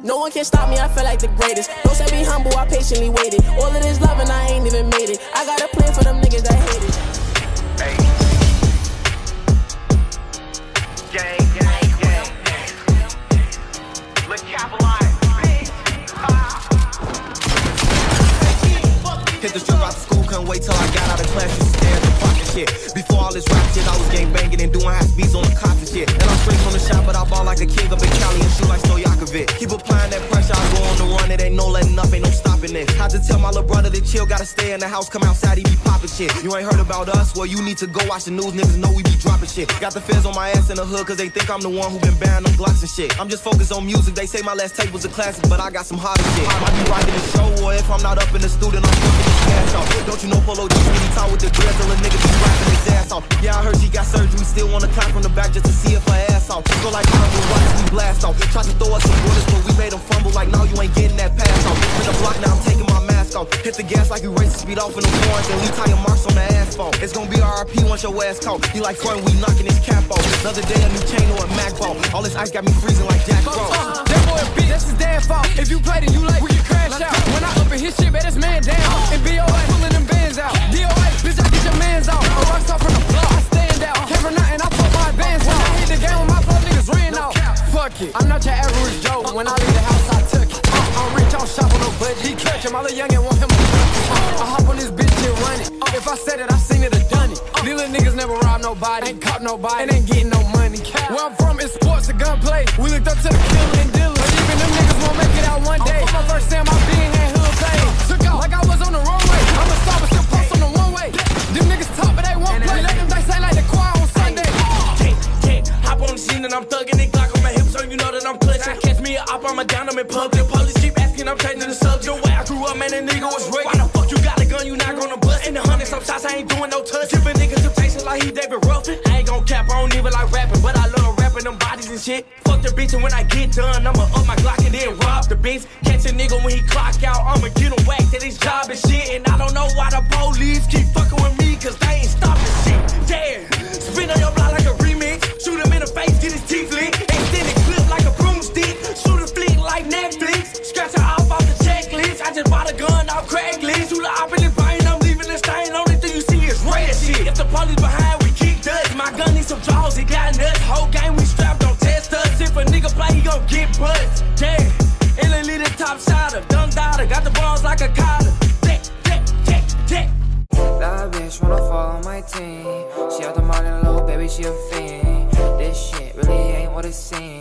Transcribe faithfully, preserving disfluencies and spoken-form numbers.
No one can stop me, I feel like the greatest. Don't say be humble, I patiently waited. All of this love and I ain't even made it. I got a plan for them niggas that hate it. Hey. Gang, gang, gang. Look, capitalize, bitch. Hit the strip out of school, couldn't wait till I got out of class. Used to stare at the clock and shit. Before all this rap shit, I was gang banging and doing high speeds on the cops and shit. And I'm straight from the shop, but I ball like a king up in Cali and shoot like Stojakovic. Keep applying that pressure, I go on the run. It ain't no letting up, ain't no stopping it. Had to tell my little brother to chill, gotta stay in the house, come outside, he be popping shit. You ain't heard about us? Well, you need to go watch the news, niggas know we be dropping shit. Got the feds on my ass in the hood, cause they think I'm the one who been banning them Glocks and shit. I'm just focused on music, they say my last tape was a classic, but I got some harder shit. I might be writing a show, or if I'm not up in the studio, I'm fucking this cash off. Don't you know Polo G when he talk with the dreads, till a nigga be rapping his ass off. Yeah, I heard she got surgery, still wanna climb from the back just to see if her ass off. Go like Marvel, watch we blast off. Tried to throw us some bullets, but we made them fumble like, no, you ain't getting that pass off. In the block now, I'm taking my mask off. Hit the gas like you racing speed off in the orange and leave tire marks on the asphalt. It's gonna be R I P once your ass caught. You like front, we knocking his cap off. Another day, a new chain or a Mac ball. All this ice got me freezing like Jack Frost. Uh, that boy a bitch, that's his damn fault. If you played it, you like, we can crash out. When I up in his shit, bet this man down. And B O A pulling them bands out. D O A, bitch, I get your mans out. A rock star from the block, I stand out. Came from nothing, I put my advance out. When I hit the game with my flow, niggas ran out. Fuck it, I'm not your average Joe. When I leave the house, I took it. Uh, I'm rich, I don't shop on no budget. He clutch him, my little youngin' want him a uh, I hop on this bitch and run it. Uh, if I said it, I seen it or done it. Uh, These little niggas never rob nobody, ain't caught nobody, and ain't getting no money. Where I'm from, it's sports and gunplay. We looked up to the killer and dealers, but even them niggas won't make it out one day. My first time I been had hood pay. Took off like I was on the runway. I'm a star, but still post on the one way. Them niggas talk, but they won't play. Let them they say like the choir on Sunday. Can't, can't hop on the scene and I'm thugging it. Glock on my hips, so you know that I'm clutching. Catch me up, I'm a down, I'm in public. Police keep asking, I'm changing the subject. The way I grew up, man, that nigga was rugged. Why the fuck you got a gun, you not gonna bust? In the hundred some shots, I ain't doing no touch. Giving niggas temptation like he David Ruffin. I ain't gon' cap, I don't even like rapping, but I love rapping them bodies and shit. Fuck the bitch, and when I get done, I'ma up my Glock and then rob the bitch. Catch a nigga when he clock out, I'ma get him whacked at his job and shit. And I don't know why the police keep fucking with me, cause they ain't stopping shit. Yeah, spin on your block like a remix. Shoot him in the face, get his teeth lit. Extend it clip like a broomstick. Shoot a flick like Netflix. Scratch her off off the checklist. I just bought a gun off Craigslist. Shoot her up in the brain, I'm leaving the stain. Only thing you see is red shit. If the police behind, we kick dust. My gun needs some jaws, it got nuts. Whole game we strapped, don't test us. If a nigga play, he gon' get buzzed. Yeah, Illa lead the top shotter. Dumb daughter, got the balls like a cotter. Tick, tick, tick, tick. That bitch wanna fall on my team. She out the morning, little baby, she a fiend. This shit really ain't what it seems.